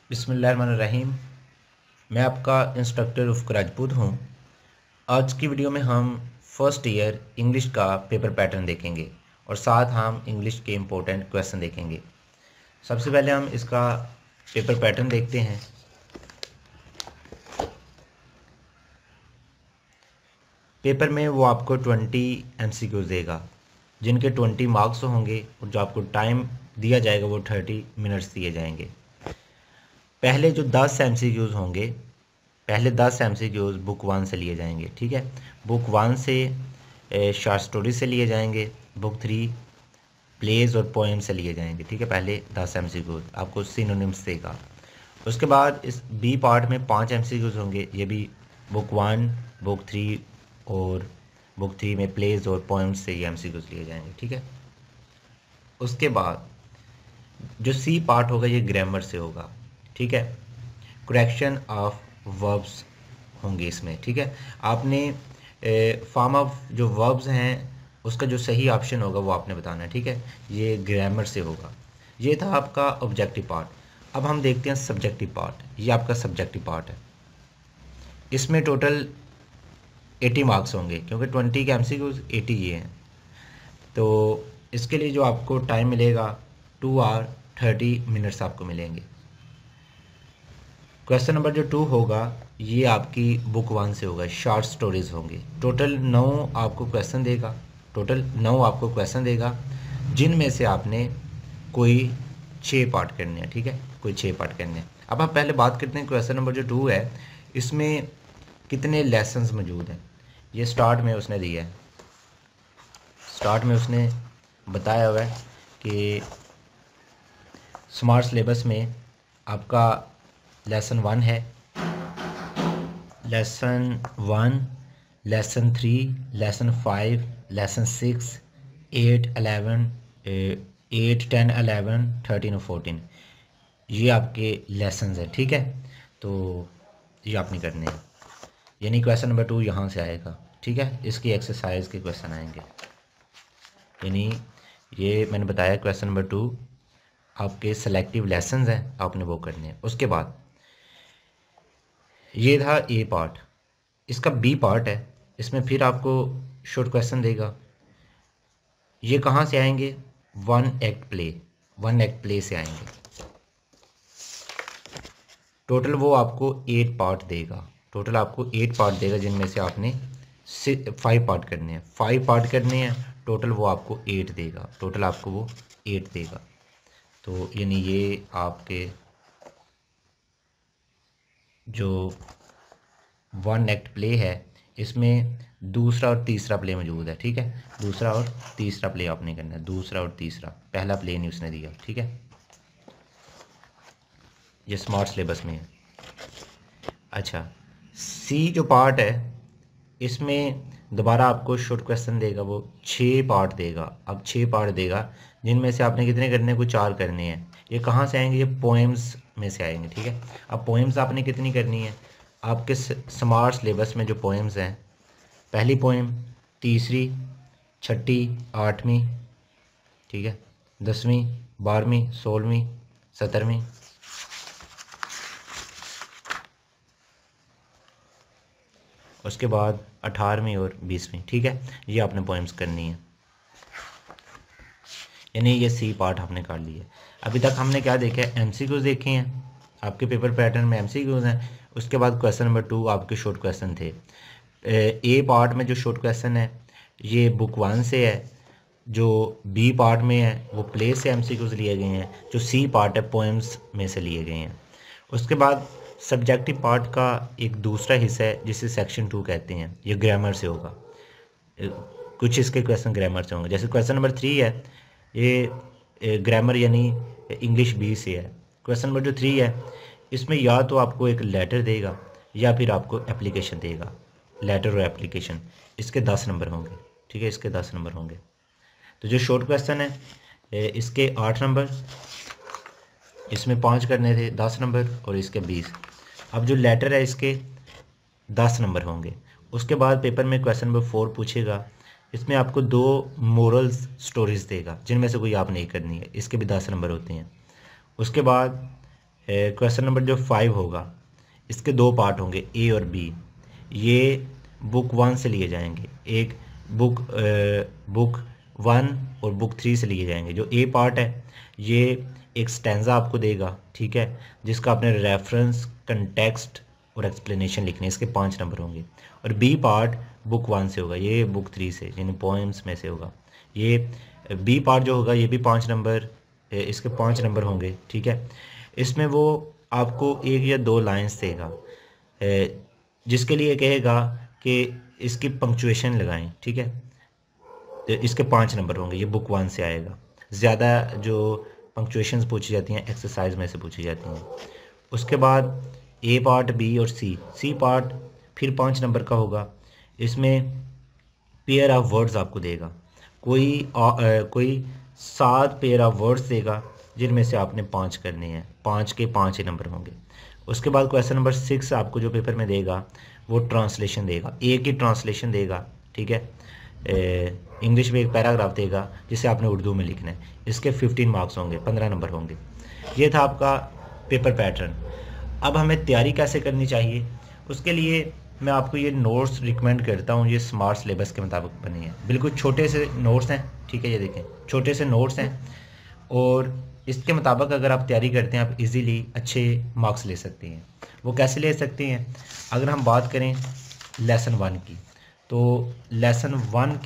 बिस्मिल्लाहिर्रहमानिर्रहीम। मैं आपका इंस्ट्रक्टर उफ़ राजपूत हूँ। आज की वीडियो में हम फर्स्ट ईयर इंग्लिश का पेपर पैटर्न देखेंगे और साथ हम इंग्लिश के इम्पोर्टेंट क्वेश्चन देखेंगे। सबसे पहले हम इसका पेपर पैटर्न देखते हैं। पेपर में वो आपको 20 MCQs देगा, जिनके 20 मार्क्स होंगे और जो आपको टाइम दिया जाएगा वो 30 मिनट्स दिए जाएंगे। पहले जो 10 MCQs होंगे, पहले 10 MCQs बुक 1 से लिए जाएंगे। ठीक है, बुक 1 से शॉर्ट स्टोरी से लिए जाएंगे, बुक 3 प्लेज और पोएम से लिए जाएंगे। ठीक है, पहले 10 MCQs आपको सिनोनिम्स देगा। उसके बाद इस बी पार्ट में 5 MCQs होंगे, ये भी बुक 1, बुक 3 और बुक 3 में प्लेज और पोएम्स से ये MCQs लिए जाएंगे। ठीक है, उसके बाद जो सी पार्ट होगा ये ग्रामर से होगा। ठीक है, करेक्शन ऑफ वर्ब्स होंगे इसमें। ठीक है, आपने फॉर्म ऑफ जो वर्ब्स हैं उसका जो सही ऑप्शन होगा वो आपने बताना है। ठीक है, ये ग्रामर से होगा। ये था आपका ऑब्जेक्टिव पार्ट। अब हम देखते हैं सब्जेक्टिव पार्ट। ये आपका सब्जेक्टिव पार्ट है। इसमें टोटल 80 मार्क्स होंगे, क्योंकि 20 के MCQs 80 ये हैं। तो इसके लिए जो आपको टाइम मिलेगा 2 आवर 30 मिनट्स आपको मिलेंगे। क्वेश्चन नंबर जो 2 होगा ये आपकी बुक 1 से होगा, शॉर्ट स्टोरीज होंगे। टोटल 9 आपको क्वेश्चन देगा, जिनमें से आपने कोई 6 पार्ट करने हैं। ठीक है, कोई 6 पार्ट करने हैं। अब हम पहले बात करते हैं क्वेश्चन नंबर जो 2 है, इसमें कितने लेसन्स मौजूद हैं। ये स्टार्ट में उसने दिया है, स्टार्ट में उसने बताया हुआ है कि स्मार्ट सिलेबस में आपका लेसन 1 है, लेसन 1, लेसन 3, लेसन 5, लेसन 6, 8, 11, 8, 10, 11, 13 और 14 ये आपके लेसन्स हैं। ठीक है, तो ये आपने करने हैं, यानी क्वेश्चन नंबर 2 यहाँ से आएगा। ठीक है, इसकी एक्सरसाइज के क्वेश्चन आएंगे, यानी ये मैंने बताया क्वेश्चन नंबर 2 आपके सेलेक्टिव लेसन्स हैं, आपने वो करने हैं। उसके बाद ये था ए पार्ट। इसका बी पार्ट है, इसमें फिर आपको शॉर्ट क्वेश्चन देगा। ये कहाँ से आएंगे? वन एक्ट प्ले से आएंगे। टोटल वो आपको 8 पार्ट देगा, जिनमें से आपने 5 पार्ट करने हैं। 5 पार्ट करने हैं, टोटल वो आपको 8 देगा। तो यानी ये आपके जो 1 एक्ट प्ले है इसमें दूसरा और तीसरा प्ले मौजूद है। ठीक है, दूसरा और तीसरा प्ले आपने करना है, दूसरा और तीसरा, पहला प्ले नहीं उसने दिया। ठीक है, ये स्मार्ट सिलेबस में है। अच्छा, सी जो पार्ट है इसमें दोबारा आपको शॉर्ट क्वेश्चन देगा, वो 6 पार्ट देगा। अब 6 पार्ट देगा, जिनमें से आपने कितने करने हैं? कुछ 4 करने हैं। ये कहाँ से आएंगे? ये पोएम्स में से आएंगे। ठीक है, अब पोएम्स आपने कितनी करनी है? आपके स्मार्ट सिलेबस में जो पोएम्स हैं, पहली पोएम, तीसरी, छठी, 8वीं, ठीक है, 10वीं, 12वीं, 16वीं, 17वीं, उसके बाद 18वीं और 20वीं। ठीक है, ये आपने पोएम्स करनी है, यानी ये सी पार्ट आपने कर लिया है। अभी तक हमने क्या देखा है? MCQs देखे हैं, आपके पेपर पैटर्न में MCQs हैं। उसके बाद क्वेश्चन नंबर 2 आपके शॉर्ट क्वेश्चन थे। ए पार्ट में जो शॉर्ट क्वेश्चन है ये बुक 1 से है, जो बी पार्ट में है वो प्ले से MCQs लिए गए हैं, जो सी पार्ट है पोएम्स में से लिए गए हैं। उसके बाद सब्जेक्टिव पार्ट का एक दूसरा हिस्सा है जिसे सेक्शन 2 कहते हैं, ये ग्रामर से होगा। कुछ इसके क्वेश्चन ग्रामर से होंगे, जैसे क्वेश्चन नंबर 3 है, ये ग्रामर यानी इंग्लिश बी से है। क्वेश्चन नंबर जो 3 है इसमें या तो आपको एक लेटर देगा या फिर आपको एप्लीकेशन देगा, लेटर और एप्लीकेशन। इसके 10 नंबर होंगे। ठीक है, इसके 10 नंबर होंगे। तो जो शॉर्ट क्वेश्चन है इसके 8 नंबर, इसमें 5 करने थे, 10 नंबर, और इसके 20। अब जो लेटर है इसके 10 नंबर होंगे। उसके बाद पेपर में क्वेश्चन नंबर 4 पूछेगा, इसमें आपको 2 मोरल्स स्टोरीज देगा, जिनमें से कोई आप नहीं करनी है, इसके भी 10 नंबर होते हैं। उसके बाद क्वेश्चन नंबर जो 5 होगा इसके दो पार्ट होंगे, ए और बी। ये बुक 1 से लिए जाएंगे, एक बुक 1 और बुक 3 से लिए जाएंगे। जो ए पार्ट है ये एक स्टैंजा आपको देगा, ठीक है, जिसका आपने रेफरेंस, कंटेक्स्ट और एक्सप्लेनेशन लिखने, इसके 5 नंबर होंगे। और बी पार्ट बुक 1 से होगा, ये बुक 3 से यानी पोएम्स में से होगा। ये बी पार्ट जो होगा ये भी 5 नंबर, इसके 5 नंबर होंगे, ठीक है। इसमें वो आपको 1 या 2 लाइन्स देगा, जिसके लिए कहेगा कि इसकी पंक्चुएशन लगाएं, ठीक है। तो इसके 5 नंबर होंगे, ये बुक 1 से आएगा। ज़्यादा जो पंक्चुएशंस पूछी जाती हैं एक्सरसाइज में से पूछी जाती हैं। उसके बाद ए पार्ट, बी और सी पार्ट फिर 5 नंबर का होगा। इसमें पेयर ऑफ वर्ड्स आपको देगा, कोई 7 पेयर ऑफ वर्ड्स देगा, जिनमें से आपने 5 करने हैं, 5 के 5 ही नंबर होंगे। उसके बाद क्वेश्चन नंबर 6 आपको जो पेपर में देगा वो ट्रांसलेशन देगा, एक ही ट्रांसलेशन देगा, ठीक है। इंग्लिश में एक पैराग्राफ देगा जिसे आपने उर्दू में लिखना है। इसके 15 मार्क्स होंगे, 15 नंबर होंगे। ये था आपका पेपर पैटर्न। अब हमें तैयारी कैसे करनी चाहिए, उसके लिए मैं आपको ये नोट्स रिकमेंड करता हूँ। ये स्मार्ट सिलेबस के मुताबिक बने हैं, बिल्कुल छोटे से नोट्स हैं, ठीक है। ये देखें छोटे से नोट्स हैं और इसके मुताबिक अगर आप तैयारी करते हैं आप इजीली अच्छे मार्क्स ले सकते हैं। वो कैसे ले सकते हैं, अगर हम बात करें लेसन 1 की, तो लेसन 1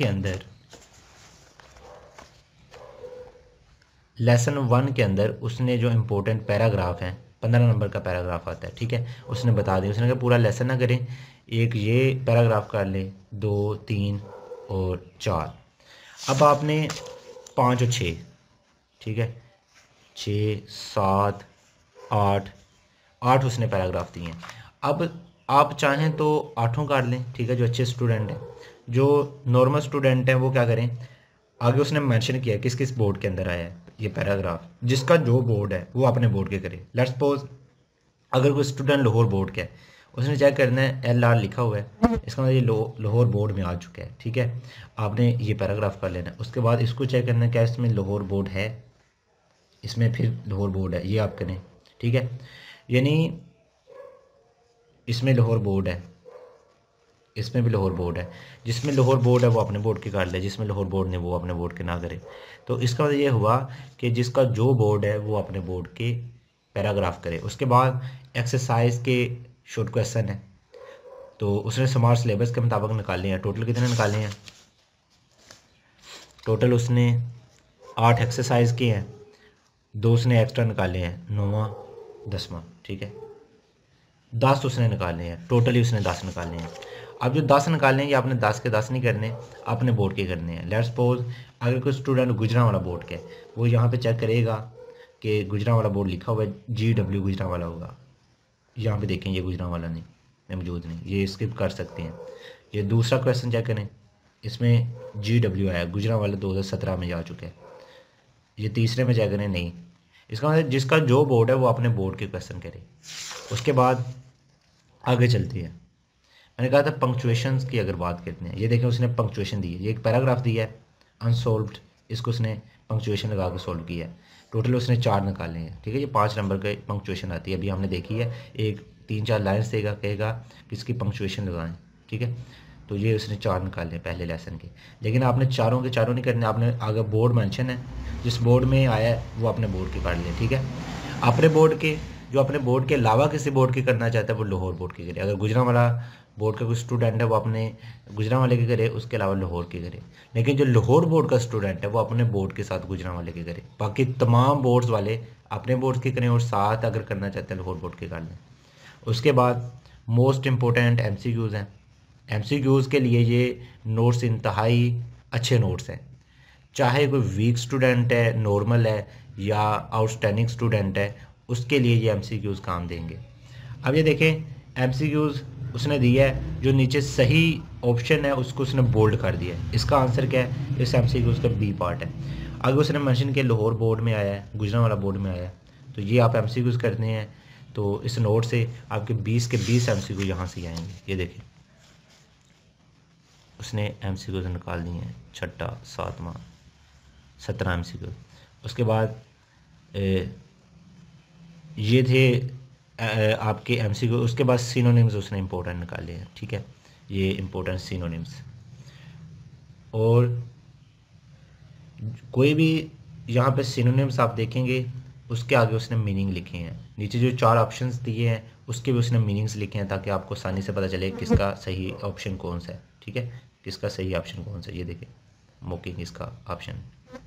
के अंदर उसने जो इम्पोर्टेंट पैराग्राफ हैं, 15 नंबर का पैराग्राफ आता है, ठीक है, उसने बता दिया। उसने कहा पूरा लेसन ना करें, एक ये पैराग्राफ कर लें, 2, 3 और 4। अब आपने 5 और 6, ठीक है, 6, 7, 8 उसने पैराग्राफ दिए हैं। अब आप चाहें तो 8 कर लें, ठीक है, जो अच्छे स्टूडेंट हैं। जो नॉर्मल स्टूडेंट हैं वो क्या करें, आगे उसने मेंशन किया किस किस बोर्ड के अंदर आया है ये पैराग्राफ, जिसका जो बोर्ड है वो अपने बोर्ड के करे। लेट्स सपोज अगर कोई स्टूडेंट लाहौर बोर्ड का है, उसने चेक करना है LR लिखा हुआ है, इसका मतलब ये लाहौर बोर्ड में आ चुका है, ठीक है। आपने ये पैराग्राफ कर लेना है। उसके बाद इसको चेक करना है क्या इसमें लाहौर बोर्ड है, इसमें फिर लाहौर बोर्ड है, ये आप करें, ठीक है। यानी इसमें लाहौर बोर्ड है, इसमें भी लाहौर बोर्ड है, जिसमें लाहौर बोर्ड है वो अपने बोर्ड के काट ले, जिसमें लाहौर बोर्ड ने वो अपने बोर्ड के ना करे। तो इसका मतलब ये हुआ कि जिसका जो बोर्ड है वो अपने बोर्ड के पैराग्राफ करे। उसके बाद एक्सरसाइज के शॉर्ट क्वेश्चन है, तो उसने स्मार्ट सिलेबस के मुताबिक निकाले हैं। टोटल कितने निकाले हैं, टोटल उसने 8 एक्सरसाइज के हैं, 2 उसने एक्स्ट्रा निकाले हैं, 9वां 10वां, ठीक है। 10 उसने निकाले हैं, टोटली उसने 10 निकाले हैं। अब जो 10 निकालने हैं ये आपने 10 के 10 नहीं करने, अपने बोर्ड के करने हैं। लेट्स सपोज अगर कोई स्टूडेंट गुजरांवाला बोर्ड के, वो यहाँ पे चेक करेगा कि गुजरांवाला बोर्ड लिखा हुआ है, GW गुजरांवाला होगा। यहाँ पे देखें ये गुजरांवाला नहीं मौजूद नहीं, ये स्किप कर सकते हैं। ये दूसरा क्वेश्चन चेक करें, इसमें GW आया, गुजरांवाला 2017 में जा चुका है। ये तीसरे में चेक करें, नहीं। इसका मतलब जिसका जो बोर्ड है वो अपने बोर्ड के क्वेश्चन करे। उसके बाद आगे चलती है, मैंने कहा था पंक्चुएशंस की अगर बात करते हैं, ये देखें उसने पंक्चुएशन दी है, ये एक पैराग्राफ दिया है अनसॉल्व्ड, इसको उसने पंक्चुएशन लगा के सॉल्व किया है। टोटल उसने 4 निकाले हैं, ठीक है। ये 5 नंबर का पंक्चुएशन आती है, अभी हमने देखी है। एक 3-4 लाइन्स देगा, कहेगा कि इसकी पंक्चुएशन लगाएं, ठीक है। तो ये उसने 4 निकाले हैं पहले लेसन के। लेकिन आपने चारों के चारों नहीं करने, आपने आगे बोर्ड मेंशन है, जिस बोर्ड में आया है वो अपने बोर्ड के काट लें, ठीक है। अपने बोर्ड के, जो अपने बोर्ड के अलावा किसी बोर्ड के करना चाहता है वो लाहौर बोर्ड के करे। अगर गुजरांवाला बोर्ड का कोई स्टूडेंट है वो अपने गुजरांवाले के करे, उसके अलावा लाहौर के करे। लेकिन जो लाहौर बोर्ड का स्टूडेंट है वो अपने बोर्ड के साथ गुजरांवाले के करे। बाकी तमाम बोर्ड्स वाले अपने बोर्ड के करें और साथ अगर करना चाहते हैं लाहौर बोर्ड के कर लें। उसके बाद मोस्ट इम्पोर्टेंट MCQs हैं। MCQs के लिए ये नोट्स इंतहाई अच्छे नोट्स हैं, चाहे कोई वीक स्टूडेंट है, नॉर्मल है या आउटस्टैंडिंग स्टूडेंट है, उसके लिए ये MCQs काम देंगे। अब ये देखें MCQs उसने दिया है, जो नीचे सही ऑप्शन है उसको उसने बोल्ड कर दिया है। इसका आंसर क्या है, इस MCQs का B पार्ट है। अगर उसने मेंशन किया लाहौर बोर्ड में आया है, गुजरांवाला बोर्ड में आया है, तो ये आप MCQs करते हैं तो इस नोट से आपके 20 के 20 MCQ यहाँ से आएंगे। ये देखें उसने MCQs निकाल दिए हैं, 6, 7वां 17 MCQ। उसके बाद ये थे आपके एमसीक्यू। उसके बाद सिनोनिम्स उसने इम्पोर्टेंट निकाले हैं, ठीक है, ये इम्पोर्टेंट सिनोनिम्स। और कोई भी यहाँ पे सिनोनिम्स आप देखेंगे उसके आगे उसने मीनिंग लिखे हैं। नीचे जो 4 ऑप्शंस दिए हैं उसके भी उसने मीनिंग्स लिखे हैं ताकि आपको आसानी से पता चले किसका सही ऑप्शन कौन सा है, ठीक है, किसका सही ऑप्शन कौन सा है। ये देखिए मोकिंग इसका ऑप्शन।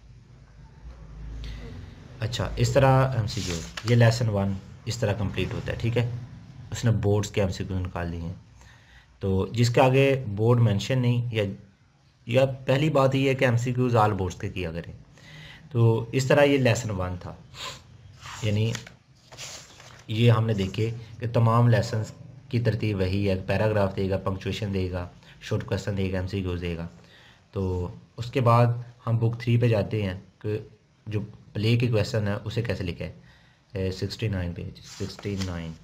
अच्छा, इस तरह एमसीक्यू, ये लेसन 1 इस तरह कंप्लीट होता है, ठीक है। उसने बोर्ड्स के एमसीक्यू निकाल लिए हैं। तो जिसके आगे बोर्ड मेंशन नहीं, या पहली बात ये है कि एमसीक्यूज ऑल बोर्ड्स के किया करें। तो इस तरह ये लेसन 1 था, यानी ये हमने देखे कि तमाम लेसन्स की तरतीब वही है, पैराग्राफ देगा, पंक्चुएशन देगा, शॉर्ट क्वेश्चन देगा, एमसीक्यूज देगा। तो उसके बाद हम बुक 3 पे जाते हैं कि जो प्ले के क्वेश्चन है उसे कैसे लिखा है। 69 पेज 69।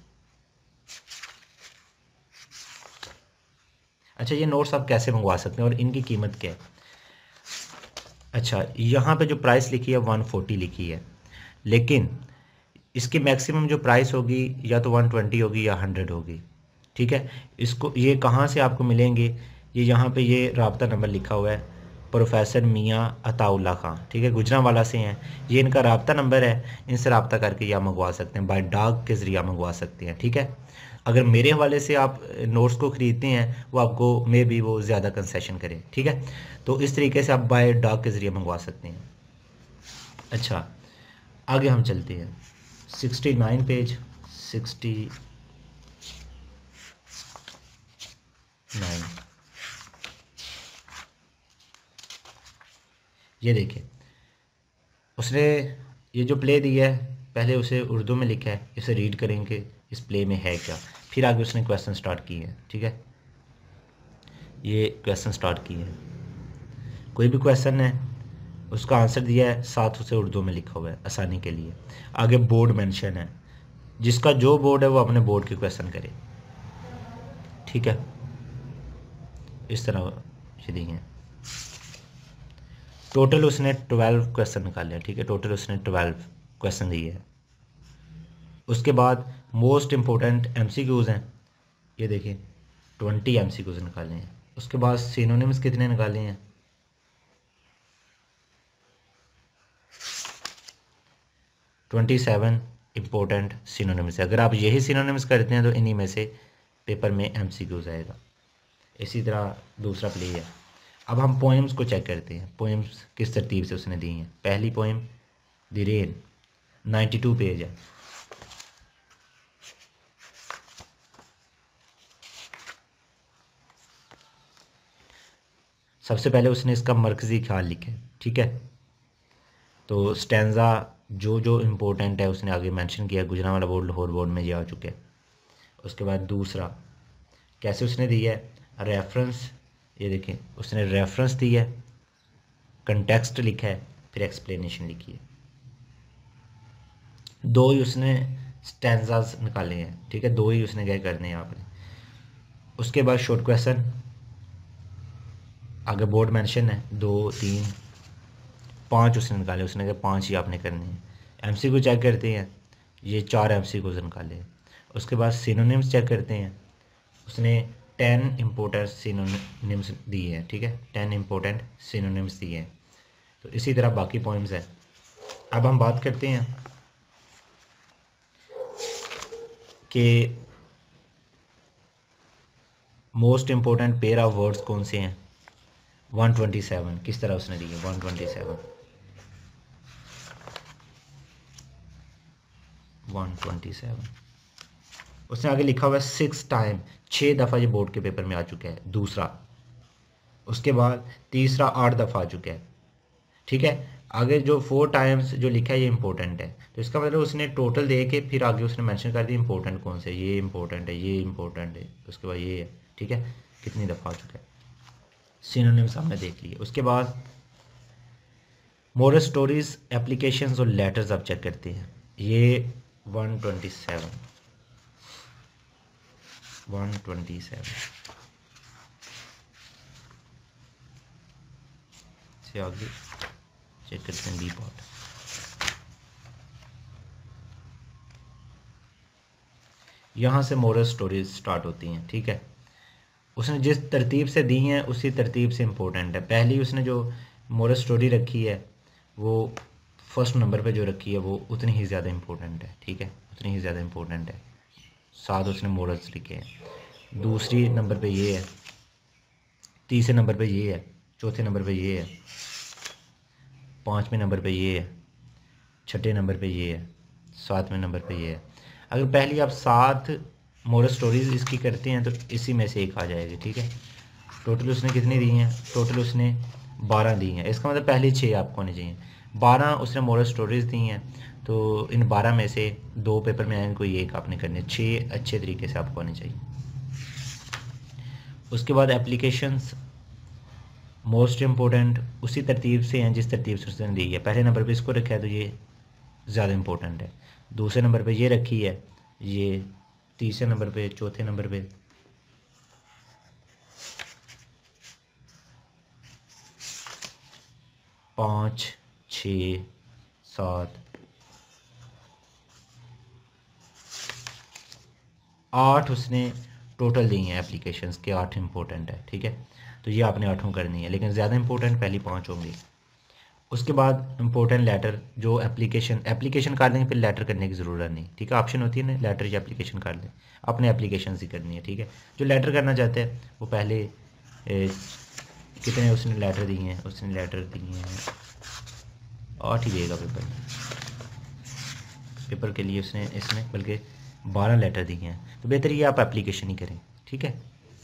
अच्छा, ये नोट्स आप कैसे मंगवा सकते हैं और इनकी कीमत क्या है। अच्छा, यहाँ पे जो प्राइस लिखी है 140 लिखी है, लेकिन इसकी मैक्सिमम जो प्राइस होगी या तो 120 होगी या 100 होगी, ठीक है। इसको ये कहाँ से आपको मिलेंगे, ये यहाँ पे ये राब्ता नंबर लिखा हुआ है, प्रोफेसर मियाँ अताउल्ला खां, ठीक है, गुजरांवाला से हैं। ये इनका राब्ता नंबर है, इनसे राब्ता करके या मंगवा सकते हैं, बाय डाक के ज़रिए मंगवा सकते हैं, ठीक है। अगर मेरे हवाले से आप नोट्स को ख़रीदते हैं वो आपको मे बी वो ज़्यादा कंसेशन करें, ठीक है। तो इस तरीके से आप बाय डाक के ज़रिए मंगवा सकते हैं। अच्छा, आगे हम चलते हैं 69 पेज 69। ये देखिए उसने ये जो प्ले दिया है पहले उसे उर्दू में लिखा है, इसे रीड करेंगे इस प्ले में है क्या, फिर आगे उसने क्वेश्चन स्टार्ट किए हैं, ठीक है। ये क्वेश्चन स्टार्ट किए हैं, कोई भी क्वेश्चन है उसका आंसर दिया है, साथ उसे उर्दू में लिखा हुआ है आसानी के लिए। आगे बोर्ड मेंशन है, जिसका जो बोर्ड है वो अपने बोर्ड के क्वेश्चन करे, ठीक है। इस तरह ये दिए हैं। टोटल उसने 12 क्वेश्चन निकाले हैं, ठीक है, टोटल उसने 12 क्वेश्चन दिए हैं। उसके बाद मोस्ट इम्पोर्टेंट एमसीक्यूज़ हैं, ये देखिए 20 एमसीक्यूज़ निकाले हैं। उसके बाद सिनोनिम्स कितने निकाले हैं, 27 इम्पोर्टेंट सिनोनिम्स है। अगर आप यही सिनोनिम्स करते हैं तो इन्हीं में से पेपर में एमसीक्यूज़ आएगा। इसी तरह दूसरा प्ले है। अब हम पोएम्स को चेक करते हैं, पोएम्स किस तरतीब से उसने दी हैं। पहली पोएम द रेन 92 पेज है। सबसे पहले उसने इसका मरकज़ी ख्याल लिखा है, ठीक है। तो स्टैंजा जो जो इम्पोर्टेंट है उसने आगे मेंशन किया, गुजरांवाला बोर्ड, लाहौर बोर्ड में ये आ चुके हैं। उसके बाद दूसरा कैसे उसने दिया है, रेफरेंस, ये देखें उसने रेफरेंस दिया है, कंटेक्स्ट लिखा है, फिर एक्सप्लेनेशन लिखी है। दो ही उसने स्टैंजाज निकाले हैं, ठीक है, दो ही उसने क्या करने हैं आपने। उसके बाद शॉर्ट क्वेश्चन, आगे बोर्ड मेंशन है, 2 3 5 उसने निकाले, उसने कहा 5 ही आपने करने हैं। एमसीक्यू चेक करते हैं, ये 4 एमसीक्यूज निकाले हैं। उसके बाद सिनोनिम्स चेक करते हैं, उसने 10 इम्पोर्टेंट सिनोनिम्स दिए हैं, ठीक है, 10 इम्पोर्टेंट सिनोनिम्स दिए हैं। तो इसी तरह बाकी पॉइंट्स हैं। अब हम बात करते हैं कि most important pair of words कौन से हैं। 127 किस तरह उसने दिए, 127 उसने आगे लिखा हुआ है 6 टाइम, 6 दफ़ा ये बोर्ड के पेपर में आ चुका है, दूसरा। उसके बाद तीसरा 8 दफ़ा आ चुका है, ठीक है। आगे जो 4 टाइम्स जो लिखा है ये इंपॉर्टेंट है, तो इसका मतलब उसने टोटल दे के फिर आगे उसने मेंशन कर दिया इंपॉर्टेंट कौन से, ये इंपॉर्टेंट है, ये इंपॉर्टेंट है, उसके बाद ये है, ठीक है, कितनी दफ़ा आ चुका है। सिनोनिम्स हमने देख लिए। उसके बाद मोरल स्टोरीज, एप्लीकेशंस और लेटर्स आप चेक करते हैं। ये 127 से आगे चेक करते हैं बी पार्ट। यहाँ से मोरल स्टोरीज स्टार्ट होती हैं, ठीक है। उसने जिस तरतीब से दी हैं उसी तरतीब से इम्पोर्टेंट है। पहली उसने जो मोरल स्टोरी रखी है वो फर्स्ट नंबर पे जो रखी है वो उतनी ही ज़्यादा इम्पोर्टेंट है, ठीक है, उतनी ही ज़्यादा इम्पोर्टेंट है। 7 उसने मोरल्स लिखे हैं। दूसरी नंबर पे ये है, तीसरे नंबर पे ये है, चौथे नंबर पे ये है, पाँचवें नंबर पे ये है, छठे नंबर पे ये है, सातवें नंबर पे ये है। अगर पहली आप 7 मोरल स्टोरीज इसकी करते हैं तो इसी में से एक आ जाएगी, ठीक है। टोटल उसने कितनी दी हैं? टोटल उसने 12 दी हैं। इसका मतलब पहले 6 आपको होनी चाहिए। 12 उसने मोरल स्टोरीज दी हैं, तो इन 12 में से 2 पेपर में आएंगे, कोई एक आपने करनी है। 6 अच्छे तरीके से आपको आनी चाहिए। उसके बाद एप्लीकेशंस मोस्ट इम्पोर्टेंट उसी तरतीब से हैं जिस तरतीब से उसने दी है। पहले नंबर पे इसको रखा है तो ये ज़्यादा इम्पोर्टेंट है। दूसरे नंबर पे ये रखी है, ये तीसरे नंबर पे, चौथे नंबर पे, पाँच, 6, 7, 8 उसने टोटल दी हैं एप्लीकेशंस के। 8 इम्पोर्टेंट है, ठीक है। तो ये आपने 8 करनी है, लेकिन ज़्यादा इंपॉर्टेंट पहली 5 होंगी। उसके बाद इंपॉर्टेंट लेटर जो एप्लीकेशन कर देंगे, फिर लेटर करने की ज़रूरत नहीं, ठीक है। ऑप्शन होती है ना, लेटर या एप्लीकेशन कर दें, अपने एप्लीकेशन ही करनी है, ठीक है। जो लेटर करना चाहते हैं वो पहले कितने उसने लेटर दिए हैं? उसने लेटर दिए हैं 8 ही देगा पेपर के लिए इसने बल्कि 12 लेटर दिए हैं। तो बेहतर ये आप एप्लीकेशन ही करें, ठीक है।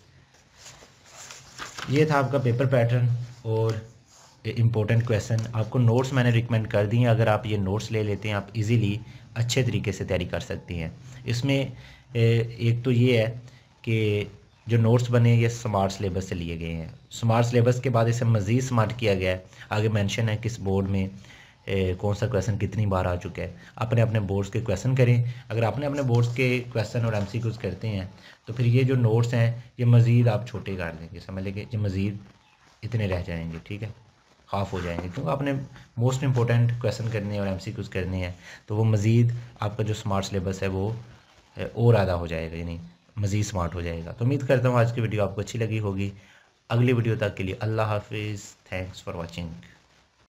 ये था आपका पेपर पैटर्न और इम्पोर्टेंट क्वेश्चन। आपको नोट्स मैंने रिकमेंड कर दिए हैं। अगर आप ये नोट्स ले लेते हैं आप इजीली अच्छे तरीके से तैयारी कर सकती हैं। इसमें एक तो ये है कि जो नोट्स बने ये स्मार्ट सिलेबस से लिए गए हैं। स्मार्ट सिलेबस के बाद इसे मज़ीद स्मार्ट किया गया है। आगे मेंशन है किस बोर्ड में कौन सा क्वेश्चन कितनी बार आ चुका है। अपने अपने बोर्ड्स के क्वेश्चन करें। अगर आपने अपने बोर्ड्स के क्वेश्चन और MCQs करते हैं तो फिर ये जो नोट्स हैं ये मज़ीद आप छोटे कर लेंगे, समझ लेंगे ये मज़ीद इतने रह जाएंगे, ठीक है, हाफ हो जाएंगे। क्योंकि आपने मोस्ट इंपॉर्टेंट क्वेश्चन करने हैं और MCQs करने हैं, तो वो मज़ीद आपका जो स्मार्ट सिलेबस है वो और आधा हो जाएगा, यानी मज़ीद स्मार्ट हो जाएगा। तो उम्मीद करता हूँ आज की वीडियो आपको अच्छी लगी होगी। अगली वीडियो तक के लिए अल्लाह हाफिज़। Thanks for watching.